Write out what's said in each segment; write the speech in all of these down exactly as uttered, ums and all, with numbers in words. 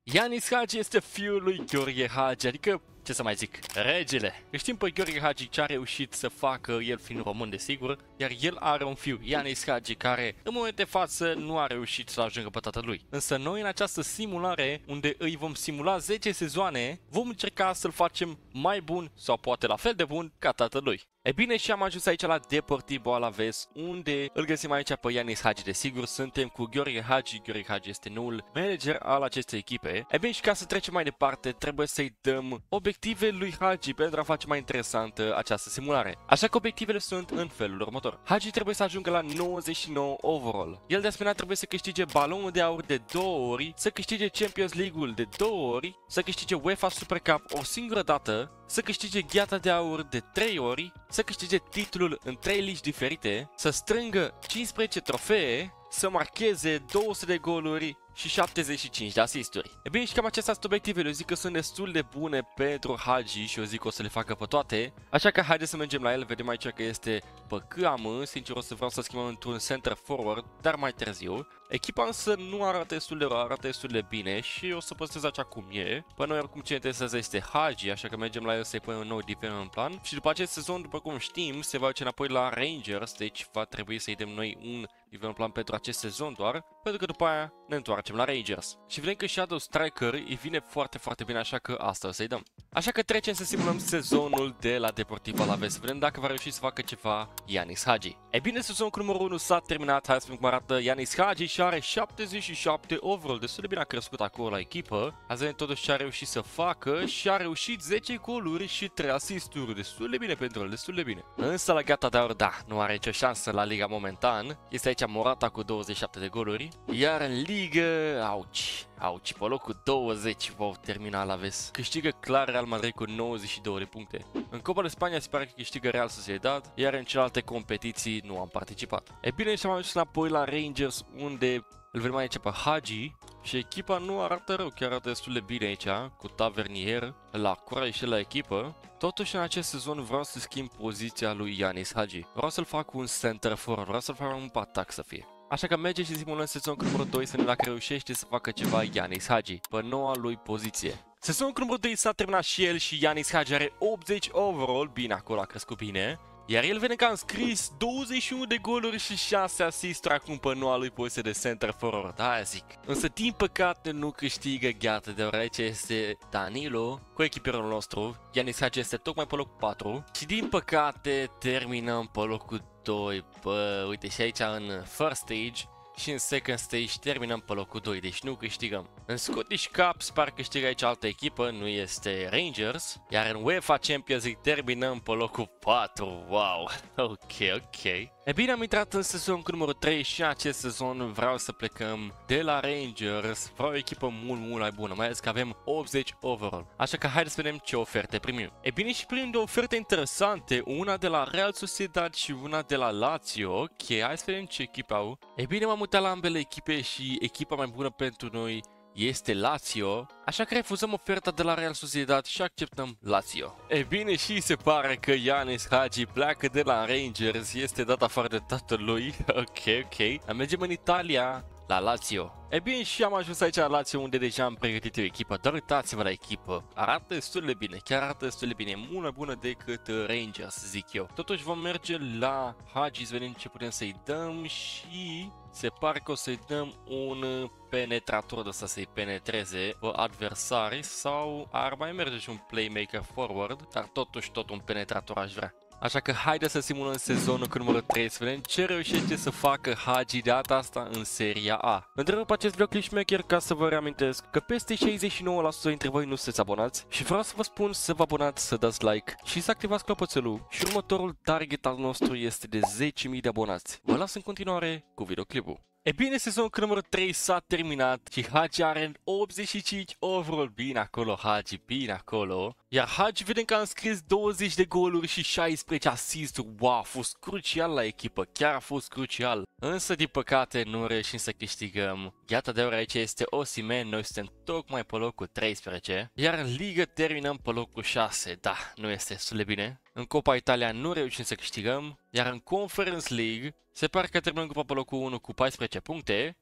Ianis Hagi este fiul lui Gheorghe Hagi, adică, ce să mai zic, regele. Știm pe Gheorghe Hagi ce a reușit să facă, el fiind român desigur, iar el are un fiu, Ianis Hagi, care în momentul de față nu a reușit să ajungă pe tatălui. Însă noi în această simulare, unde îi vom simula zece sezoane, vom încerca să-l facem mai bun sau poate la fel de bun ca tatălui. E bine, și am ajuns aici la Deportivo Alavés, unde îl găsim aici pe Ianis Hagi. Desigur, suntem cu Gheorghe Hagi. Gheorghe Hagi este noul manager al acestei echipe. E bine, și ca să trecem mai departe, trebuie să-i dăm obiective lui Hagi pentru a face mai interesantă această simulare. Așa că obiectivele sunt în felul următor. Hagi trebuie să ajungă la nouăzeci și nouă overall. El de asemenea trebuie să câștige balonul de aur de două ori, să câștige Champions League-ul de două ori, să câștige UEFA Super Cup o singură dată, să câștige gheata de aur de trei ori, să câștige titlul în trei ligi diferite, să strângă cincisprezece trofee, să marcheze două sute de goluri și șaptezeci și cinci de asisturi. E bine, și cam acestea sunt obiectivele. Eu zic că sunt destul de bune pentru Hagi și eu zic că o să le facă pe toate. Așa că haideți să mergem la el. Vedem aici că este pe C A M. Sincer, o să vreau să schimbăm într-un center forward, dar mai târziu. Echipa însă nu arată destul de rău, arată destul de bine și o să păstrez așa cum e. Pe noi oricum ce interesează este Hagi, așa că mergem la el să-i punem un nou development în plan. Și după acest sezon, după cum știm, se va duce înapoi la Rangers, deci va trebui să-i dăm noi un development plan pentru acest sezon doar, pentru că după aia ne întoarcem la Rangers. Și vedem că Shadow Striker îi vine foarte, foarte bine, așa că asta o să-i dăm. Așa că trecem să simulăm sezonul de la Deportivo Alavés, să vedem dacă va reuși să facă ceva Ianis Hagi. E bine, sezonul cu numărul unu s-a terminat, hai să vedem cum arată Ianis Hagi și are șaptezeci și șapte overall, destul de bine a crescut acolo la echipă. Azi vedem totuși ce a reușit să facă și a reușit zece goluri și trei asisturi, destul de bine pentru el, destul de bine. Însă la gata de aur, da, nu are nicio șansă la Liga momentan, este aici Morata cu douăzeci și șapte de goluri, iar în Ligă, auci, auci, pe locul douăzeci vor termina Alavés. Câștigă clar Real Madrid cu nouăzeci și două de puncte. În Copa de Spania se pare că câștigă Real Sociedad, iar în celelalte competiții nu am participat. E bine, și am ajuns înapoi la Rangers, unde îl vedem aici pe Hagi și echipa nu arată rău, chiar arată destul de bine aici, cu Tavernier la cura și la echipă. Totuși în acest sezon vreau să schimb poziția lui Ianis Hagi. Vreau să-l fac un center forward, vreau să-l fac un atac să fie. Așa că mergem și simulăm sezonul cu numărul doi să vedem dacă reușește să facă ceva Ianis Hagi pe noua lui poziție. Sezonul cu numărul doi s-a terminat și el și Ianis Hagi are optzeci overall, bine, acolo a crescut bine. Iar el vede că a înscris douăzeci și unu de goluri și șase asisturi acum pe noua lui poziție de center forward, aia zic. Însă din păcate nu câștigă gheata, deoarece este Danilo cu echipierul nostru. Ianis Hagi este tocmai pe locul patru și din păcate terminăm pe locul doi. Bă, uite, și aici în first stage și în second stage terminăm pe locul doi, deci nu câștigăm. În Scottish Cup sper câștigă aici altă echipă, nu este Rangers, iar în UEFA Champions League terminăm pe locul patru, wow, ok, ok. E bine, am intrat în sezonul cu numărul trei și în acest sezon vreau să plecăm de la Rangers, vreau o echipă mult, mult mai bună, mai ales că avem optzeci overall. Așa că haideți să vedem ce oferte primim. E bine, și primim de oferte interesante, una de la Real Sociedad și una de la Lazio, ok, hai să vedem ce echipe au. E bine, m-am uitat la ambele echipe și echipa mai bună pentru noi este Lazio, așa că refuzăm oferta de la Real Sociedad și acceptăm Lazio. E bine, și se pare că Ianis Hagi pleacă de la Rangers, este dat afară de tatălui, ok, ok. Mergem în Italia, la Lazio. E bine, și am ajuns aici la Lazio, unde deja am pregătit o echipă, dar uitați-vă la echipă, arată destul de bine, chiar arată destul de bine, mult mai bună decât Rangers, zic eu. Totuși vom merge la Hagi să vedem ce putem să-i dăm și se pare că o să-i dăm un penetrator de ăsta să-i penetreze pe adversari sau ar mai merge și un playmaker forward, dar totuși tot un penetrator aș vrea. Așa că haideți să simulăm sezonul cu numărul trei, să vedem ce reușește să facă Hagi de data asta în Seria A. Întrerup acest videoclip șmecher ca să vă reamintesc că peste șaizeci și nouă la sută dintre voi nu sunteți abonați și vreau să vă spun să vă abonați, să dați like și să activați clopoțelul și următorul target al nostru este de zece mii de abonați. Vă las în continuare cu videoclipul. E bine, sezonul cu numărul trei s-a terminat și Hagi are optzeci și cinci overall, bine acolo Hagi, bine acolo. Iar Hagi vedem că a înscris douăzeci de goluri și șaisprezece asisturi, wow, a fost crucial la echipă, chiar a fost crucial. Însă din păcate nu reușim să câștigăm. Gheata de aur aici este Osimhen, noi suntem tocmai pe locul treisprezece. Iar în ligă terminăm pe locul șase, da, nu este destul de bine. În Copa Italia nu reușim să câștigăm, iar în Conference League se pare că terminăm grupa pe locul unu cu paisprezece puncte,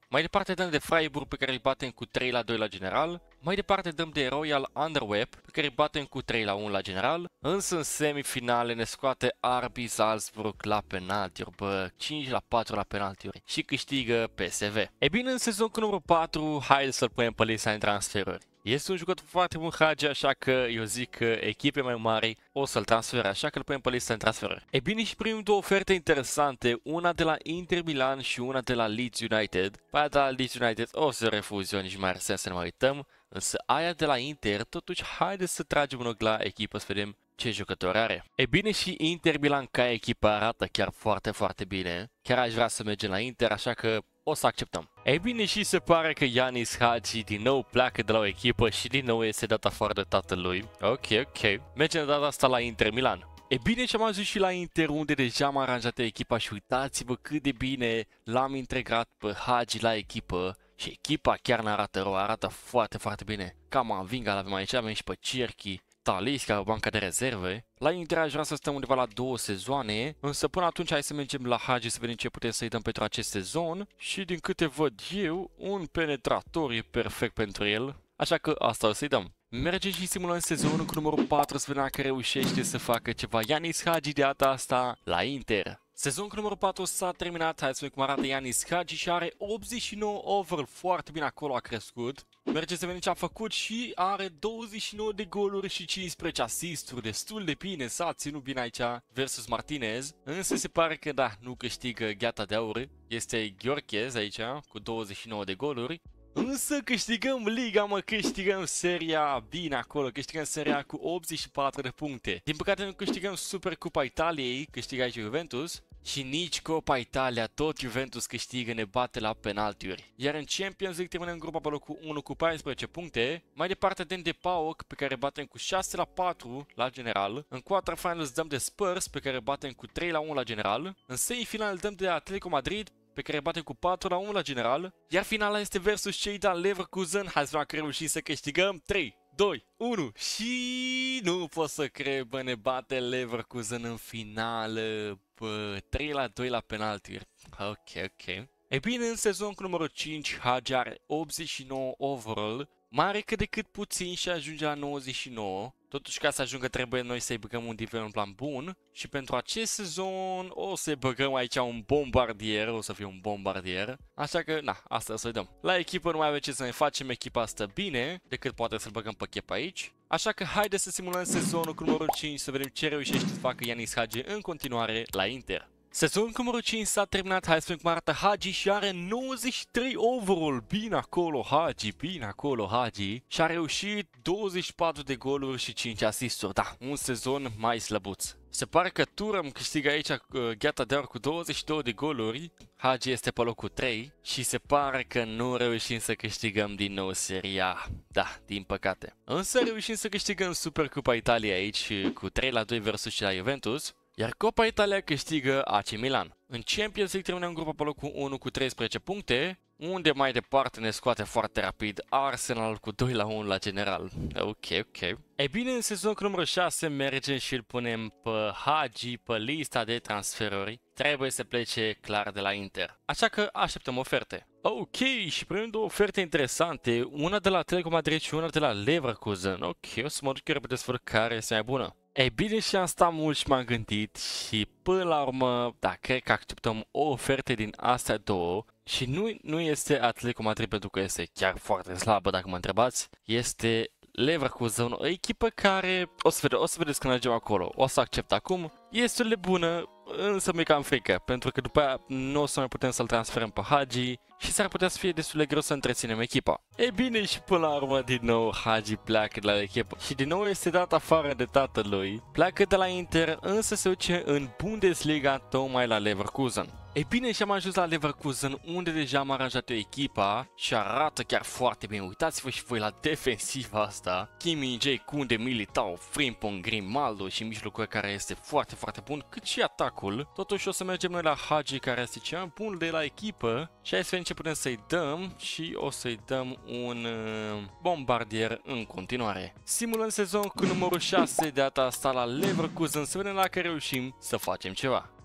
Mai departe dăm de Freiburg pe care îl batem cu trei la doi la general. Mai departe dăm de Royal Antwerp pe care îl batem cu trei la unu la general. Însă în semifinale ne scoate R B Salzburg la penaltiuri, bă, cinci la patru la penaltiuri și câștigă P S V. E bine, în sezon cu numărul patru, hai să-l punem pe lista de transferuri. Este un jucător foarte bun Hagi, așa că eu zic că echipe mai mari o să-l transfere, așa că îl punem pe lista de transferuri. E bine, și primim două oferte interesante, una de la Inter Milan și una de la Leeds United. Pe aia de la Leeds United o să refuz eu, nici mai are sens să ne mai uităm, însă aia de la Inter, totuși haideți să tragem un ochi la echipă să vedem ce jucător are. E bine, și Inter Milan ca echipă arată chiar foarte, foarte bine. Chiar aș vrea să mergem la Inter, așa că o să acceptăm. Ei bine, și se pare că Yanis Hagi din nou pleacă de la o echipă și din nou este dat afară de tatălui. Ok, ok. Mergem de data asta la Inter Milan. E bine, și am ajuns și la Inter, unde deja am aranjat echipa și uitați-vă cât de bine l-am integrat pe Hagi la echipă. Și echipa chiar ne arată rău, arată foarte, foarte bine. Camavinga l-avem aici, avem și pe Cerchi, Talisca, banca de rezerve. La Inter aș vrea să stăm undeva la două sezoane, însă până atunci hai să mergem la Hagi să vedem ce putem să-i dăm pentru acest sezon. Și din câte văd eu, un penetrator e perfect pentru el, așa că asta o să-i dăm. Mergem și simulăm sezonul cu numărul patru să vedem dacă reușește să facă ceva Yanis Hagi de data asta la Inter. Sezonul cu numărul patru s-a terminat, hai să vedem cum arată Yanis Hagi și are optzeci și nouă overall, foarte bine acolo a crescut. Merge să vedem ce a făcut și are douăzeci și nouă de goluri și cincisprezece asisturi, destul de bine, s-a ținut bine aici versus Martinez. Însă se pare că da, nu câștigă gheata de aur, este Gheorghez aici cu douăzeci și nouă de goluri. Însă câștigăm liga, mă, câștigăm seria bine acolo, câștigăm seria cu optzeci și patru de puncte. Din păcate nu câștigăm Supercupa Italiei, câștigă aici Juventus. Și nici Copa Italia, tot Juventus câștigă, ne bate la penaltiuri. Iar în Champions League terminăm grupa pe locul unu cu paisprezece puncte. Mai departe dăm de PAOK pe care batem cu șase la patru la general. În quarterfinals dăm de Spurs pe care batem cu trei la unu la general. În semifinal dăm de Atletico Madrid pe care batem cu patru la unu la general. Iar finala este versus cei de Leverkusen. Hai să vedem că reușim să câștigăm. trei, doi, unu și nu pot să cred, bă, ne bate Leverkusen în finală, bă, trei la doi la penaltiuri. Ok, ok. E bine, în sezon cu numărul cinci, Hagi are optzeci și nouă overall, mai are cât de cât puțin și ajunge la nouăzeci și nouă. Totuși, ca să ajungă, trebuie noi să-i băgăm un nivel în plan bun. Și pentru acest sezon o să-i băgăm aici un bombardier, o să fie un bombardier. Așa că, na, asta o să-i dăm. La echipă nu mai avem ce să ne facem, echipa asta bine, decât poate să-l băgăm pe Kepa aici. Așa că haide să simulăm sezonul cu numărul cinci, să vedem ce reușește să facă Yanis Hagi în continuare la Inter. Sezonul cu numărul cinci s-a terminat, hai să vedem cum arată Hagi și are nouăzeci și trei overall, bine acolo Hagi, bine acolo Hagi. Și a reușit douăzeci și patru de goluri și cinci asisturi, da, un sezon mai slăbuț. Se pare că Thuram câștigă aici uh, gheata de aur cu douăzeci și două de goluri, Hagi este pe locul trei și se pare că nu reușim să câștigăm din nou seria, da, din păcate. Însă reușim să câștigăm Supercupa Italiei aici cu trei la doi versus cei la Juventus. Iar Copa Italia câștigă A C Milan. În Champions League terminăm grupa pe locul unu cu treisprezece puncte, unde mai departe ne scoate foarte rapid Arsenal cu doi la unu la general. Ok, ok. E bine, în sezonul cu numărul șase mergem și îl punem pe Hagi pe lista de transferuri. Trebuie să plece clar de la Inter. Așa că așteptăm oferte. Ok, și primim două oferte interesante, una de la Atletico Madrid și una de la Leverkusen. Ok, o să mă duc eu repede să văd care este mai bună. Ei bine, și am stat mult și m-am gândit și până la urmă, da, cred că acceptăm o ofertă din astea două. Și nu, nu este Atletico Madrid pentru că este chiar foarte slabă, dacă mă întrebați. Este Leverkusen, o echipă care, o să, vede, o să vedeți când mergem acolo, o să accept acum. Este destul de bună, însă mi-e cam frică, pentru că după aia nu o să mai putem să-l transferăm pe Hagi și s-ar putea să fie destul de greu să întreținem echipa. E bine, și până la urmă din nou Hagi pleacă de la echipă și din nou este dat afară de tatălui. Pleacă de la Inter, însă se duce în Bundesliga tocmai la Leverkusen. E bine, și am ajuns la Leverkusen, unde deja am aranjat o echipa și arată chiar foarte bine. Uitați-vă și voi la defensiva asta. Kim Min-jae, Kunde, Militao, Frimpong, Grimaldo și mijlocul care este foarte, foarte bun, cât și atacul. Totuși o să mergem noi la Hagi, care este cel mai bun de la echipă. Și hai să vedem ce putem să-i dăm și o să-i dăm un uh, bombardier în continuare. Simulăm sezon cu numărul șase, de data asta la Leverkusen, să vedem dacă reușim să facem ceva.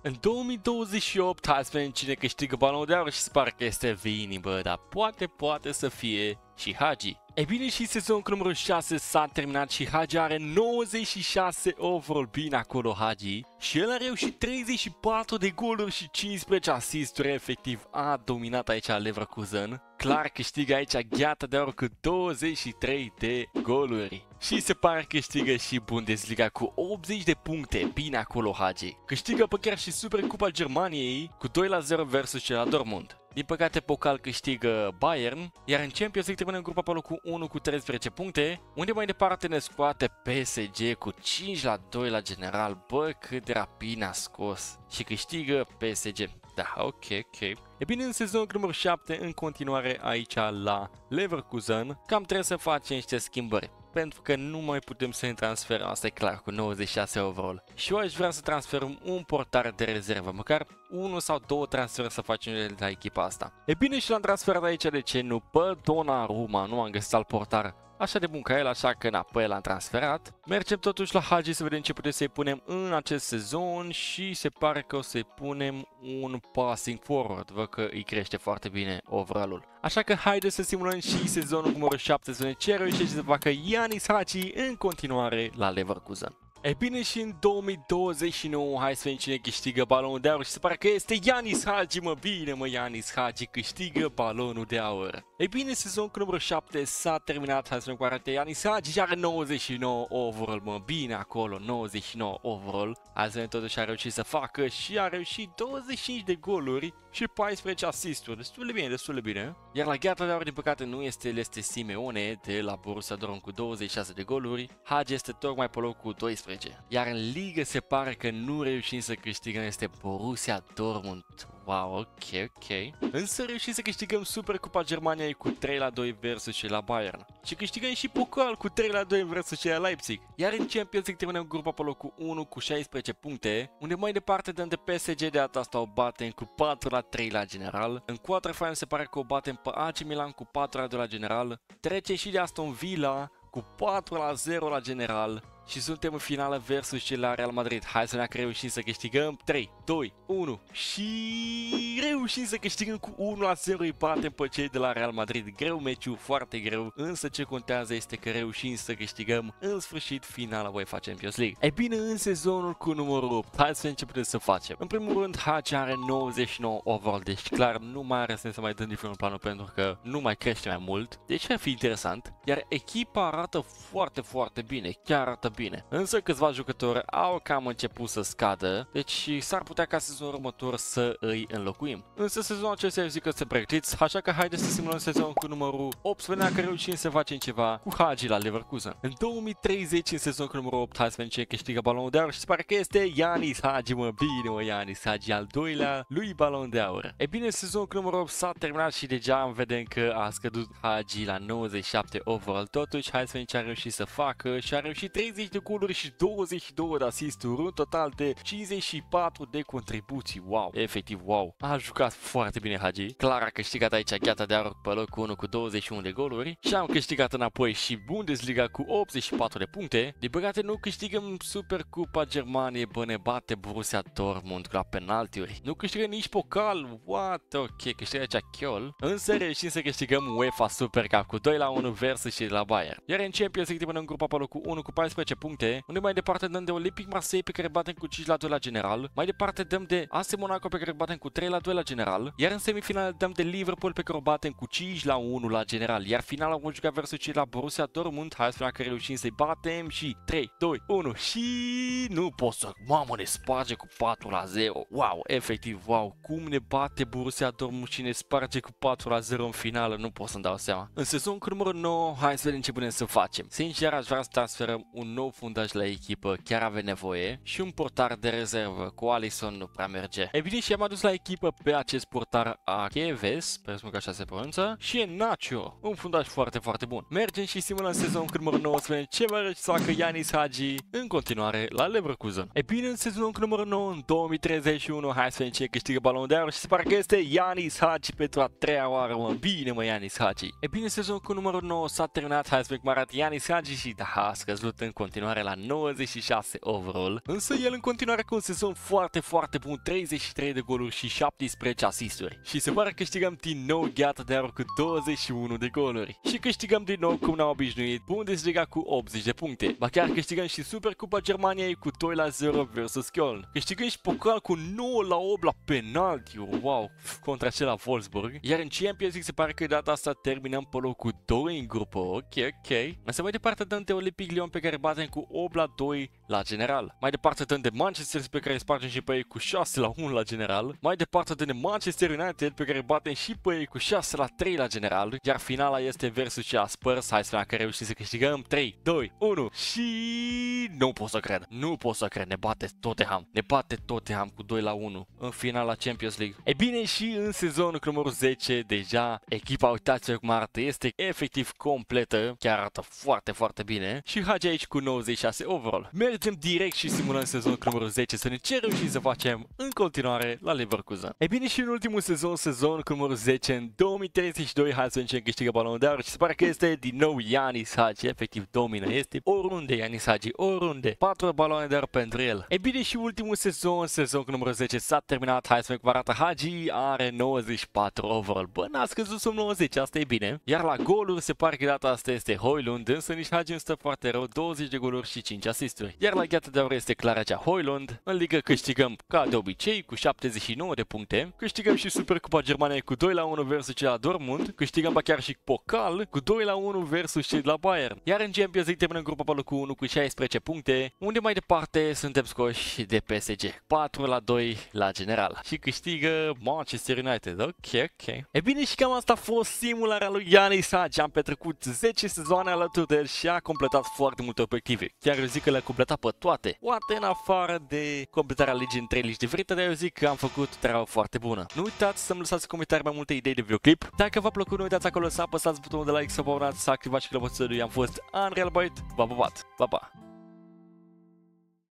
În două mii douăzeci și opt, hai să vedem cine câștigă balonul de aur și se pare că este Vini, bă, dar poate, poate să fie și Hagi. E bine, și sezonul cu numărul șase s-a terminat și Hagi are nouăzeci și șase overall, bine acolo Hagi. Și el a reușit treizeci și patru de goluri și cincisprezece asisturi, efectiv a dominat aici Leverkusen. Clar câștigă aici gheata de aur cu douăzeci și trei de goluri. Și se pare că câștigă și Bundesliga cu optzeci de puncte, bine acolo Hagi. Câștigă pe chiar și Supercupa Germaniei cu doi la zero versus cel la Dortmund. Din păcate, Pokal câștigă Bayern, iar în Champions League termină în grupa pe locul unu cu treisprezece puncte, unde mai departe ne scoate P S G cu cinci la doi la general. Bă, cât de rapid a scos și câștigă P S G. Da, ok, ok. E bine, în sezonul numărul șapte, în continuare aici la Leverkusen, cam trebuie să facem niște schimbări. Pentru că nu mai putem să ne transferăm, asta e clar, cu nouăzeci și șase overall. Și eu aș vrea să transferăm un portar de rezervă, măcar unul sau două transferuri să facem la echipa asta. E bine, și l-am transferat aici, de ce nu? Pe Donnarumma, nu am găsit alt portar așa de bun ca el, așa că înapoi l-am transferat. Mergem totuși la Hagi să vedem ce putem să-i punem în acest sezon și se pare că o să-i punem un passing forward, văd că îi crește foarte bine overall-ul. Așa că haideți să simulăm și sezonul numărul șapte, să vedem ce reușește să facă Yanis Hagi în continuare la Leverkusen. E bine, și în două mii douăzeci și nouă, hai să vedem cine câștigă balonul de aur și se pare că este Yanis Hagi, mă, bine mă, Yanis Hagi câștigă balonul de aur. E bine, sezonul cu numărul șapte s-a terminat, hai să vedem cu arată Yanis Hagi și are nouăzeci și nouă overall, mă, bine acolo, nouăzeci și nouă overall. Hai să vedem, totuși a reușit să facă și a reușit douăzeci și cinci de goluri și paisprezece asisturi, destul de bine, destul de bine. Iar la gheata de aur, din păcate, nu este, el este Simeone de la Borussia Dortmund cu douăzeci și șase de goluri, Hagi este tocmai pe locul doisprezece. Iar în ligă se pare că nu reușim să câștigăm, este Borussia Dortmund. Wow, ok, ok. Însă reușim să câștigăm Supercupa Germaniei cu trei la doi versus cei la Bayern. Și câștigăm și Pokal cu trei la doi versus cei la Leipzig. Iar în Champions League terminăm grupa pe locul unu cu șaisprezece puncte, unde mai departe dăm de P S G, de data asta o batem cu patru la trei la general. În quarterfinal se pare că o batem pe A C Milan cu patru la doi la general. Trece și de Aston Villa cu patru la zero la general. Și suntem în finală versus cei la Real Madrid. Hai să ne reușim să câștigăm. Trei, doi, unu și reușim să câștigăm cu unu la zero. Îi batem pe cei de la Real Madrid. Greu meciul, foarte greu. Însă ce contează este că reușim să câștigăm în sfârșit finala UEFA Champions League. E bine, în sezonul cu numărul opt, hai să vedem ce putem să facem. În primul rând, Hagi are nouăzeci și nouă overall. Deci clar nu mai are sens să mai dăm diferit planul, pentru că nu mai crește mai mult. Deci ar fi interesant. Iar echipa arată foarte, foarte bine. Chiar arată bine. Însă câțiva jucători au cam început să scadă, deci s-ar putea ca sezonul următor să îi înlocuim. Însă sezonul acesta eu zic că se pregătiți, așa că haideți să simulăm sezonul cu numărul opt, să vedem că reușim să facem ceva cu Hagi la Leverkusen. În două mii treizeci, în sezonul cu numărul opt, hai să vedem ce câștigă balonul de aur și se pare că este Yanis Hagi, mă, bine mă, Yanis Hagi, al doilea lui balon de aur. E bine, sezonul cu numărul opt s-a terminat și deja vedem că a scăzut Hagi la nouăzeci și șapte overall. Totuși, hai să vedem ce a reușit să facă și a reușit treizeci de goluri și douăzeci și două de asisturi, un total de cincizeci și patru de contribuții. Wow, efectiv wow. A jucat foarte bine Hagi. Clar a câștigat aici gheata de aur pe locul unu cu douăzeci și unu de goluri și am câștigat înapoi și Bundesliga cu optzeci și patru de puncte. Din păcate nu câștigăm Supercupa Germaniei, bă, ne bate Borussia Dortmund la penaltiuri. Nu câștigăm nici Pokal. What? Ok, câștigă aici Kiel. Însă reușim să câștigăm UEFA Super Cup cu doi la unu versus cei de la Bayern. Iar în Champions League în grupa pe locul unu cu paisprezece puncte, unde mai departe dăm de Olympic Marseille pe care batem cu cinci la doi la general, mai departe dăm de A S Monaco pe care batem cu trei la doi la general, iar în semifinal dăm de Liverpool pe care o batem cu cinci la unu la general, iar finala vom juca versus cei la Borussia Dortmund. Hai să vedem că reușim să-i batem și trei, doi, unu și nu pot să, mamă, ne sparge cu patru la zero. Wow, efectiv, wow, cum ne bate Borussia Dortmund și ne sparge cu patru la zero în finală, nu pot să-mi dau seama. În sezonul cu numărul nouă, hai să vedem ce putem să facem. Sincer, aș vrea să transferăm un nou fundaș la echipă, chiar avem nevoie, și un portar de rezervă. Cu Alisson nu prea merge. E bine, și am adus la echipă pe acest portar Acheves, presupun că așa se pronunță, și e Nacho, un fundaș foarte, foarte bun. Mergem și simulăm sezonul cu numărul nouă să vedem ce va reuși să facă Yanis Hagi în continuare la Leverkusen. E bine, în sezonul cu numărul nouă, în două mii treizeci și unu, hai să vedem ce câștigă balonul de aur și se pare că este Yanis Hagi pentru a treia oară, mă. Bine, mă, Yanis Hagi. E bine, sezonul cu numărul nouă s-a terminat, hai să vedem cum arată Yanis Hagi și da, a scăzut în continuare. continuare la nouăzeci și șase overall, însă el în continuare cu un sezon foarte, foarte bun, treizeci și trei de goluri și șaptesprezece asisturi. Și se pare că câștigăm din nou gheata de aur cu douăzeci și unu de goluri. Și câștigăm din nou, cum ne-am obișnuit, Bundesliga cu optzeci de puncte. Ba chiar câștigăm și Supercupa Germaniei cu doi la zero versus Köln. Câștigăm și Pokal cu nouă la opt la penalti, wow, contra cel la Wolfsburg. Iar în Champions League se pare că data asta terminăm pe locul doi în grupă, ok, ok. Însă mai departe dăm de Olympic Lyon pe care batem cu opt la doi la general. Mai departe dăm de Manchester pe care spargem și pe ei cu șase la unu la general. Mai departe dăm de Manchester United pe care batem și pe ei cu șase la trei la general. Iar finala este versus cea Spurs, hai să vedem că reușim să câștigăm. Trei, doi, unu și nu pot să cred. Nu pot să cred, ne bate Tottenham. Ne bate Tottenham cu doi la unu în finala Champions League. E bine, și în sezonul cu numărul zece deja echipa, uitați-vă cum arată, este efectiv completă, chiar arată foarte, foarte bine. Și Hagi aici cu nouăzeci și șase overall. Mergem direct și simulăm sezonul cu numărul zece să ne ce reușim să facem în continuare la Leverkusen. E bine, și în ultimul sezon, sezonul cu numărul zece, în două mii treizeci și doi, hai să vedem cine câștigă balonul de aur și se pare că este din nou Ianis Hagi, efectiv domină, este oriunde Ianis Hagi, oriunde. patru baloane de aur pentru el. E bine, și ultimul sezon, sezon cu numărul zece s-a terminat, hai să vedem cum arată Hagi, are nouăzeci și patru overall. Bă, n-a scăzut sub nouăzeci, asta e bine. Iar la goluri se pare că data asta este Højlund, însă nici Hagi nu stă foarte rău, douăzeci de goluri și cinci asisturi. Iar la gheata de aur este clar acea Højlund. În ligă câștigăm ca de obicei cu șaptezeci și nouă de puncte. Câștigăm și Supercupa Germaniei cu doi la unu versus cei la Dortmund. Câștigăm ba chiar și Pokal cu doi la unu versus cei de la Bayern. Iar în Champions League terminăm grupa pe locul unu cu șaisprezece puncte, unde mai departe suntem scoși de P S G. patru la doi la general. Și câștigă Manchester United. Ok, ok. E bine, și cam asta a fost simularea lui Ianis Hagi. Am petrecut zece sezoane alături de el și a completat foarte multe obiective. Chiar eu zic că le-a completat pe toate. Poate în afară de completarea ligii în trei ligi diferite, dar eu zic că am făcut treaba foarte bună. Nu uitați să-mi lăsați în comentarii mai multe idei de videoclip. Dacă v-a plăcut, nu uitați acolo să apăsați butonul de like, să vă abonați, să activați și clopoțelul. Am fost Unreal Byte. V-am pupat. Pa, pa!